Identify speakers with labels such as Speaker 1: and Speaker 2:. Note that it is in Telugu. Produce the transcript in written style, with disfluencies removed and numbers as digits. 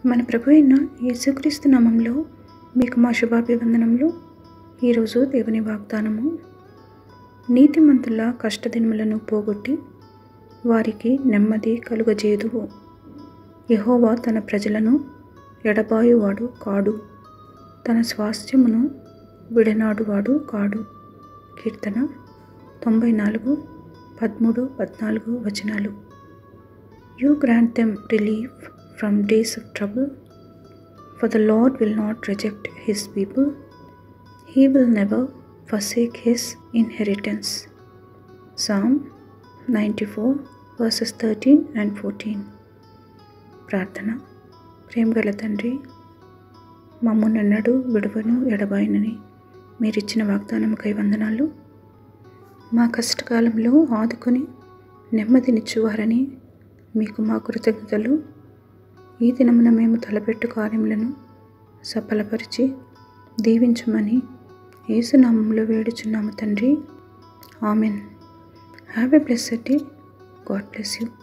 Speaker 1: మన ప్రభు అయిన యేసుక్రీస్తు నామంలో మీకు మా శుభాభివందనములు. ఈరోజు దేవుని వాగ్దానము, నీతిమంతుల కష్టదినములను పోగొట్టి వారికి నెమ్మది కలుగజేయుదువు. యెహోవా తన ప్రజలను ఎడబాయువాడు కాడు, తన స్వాస్థ్యమును విడనాడువాడు కాడు. కీర్తన 94:13-14 You grant them relief from days of trouble, for the Lord will not reject his people. He will never forsake his inheritance. Psalm 94:13-14. ప్రార్థన. ప్రేమగల తండ్రి, మమ్మునెన్నడూ విడువను ఎడబాయనని మీరిచ్చిన వాగ్దానముకై వందనాలు. మా కష్టకాలంలో ఆదుకొని నెమ్మదినిచ్చువారని మీకు మా కృతజ్ఞతలు. ఈ దినమున మేము తలపెట్టు కార్యములను సఫలపరిచి దీవించమని యేసు నామములో వేడుచున్నాము తండ్రి. Amen. Have a blessed day. God bless you.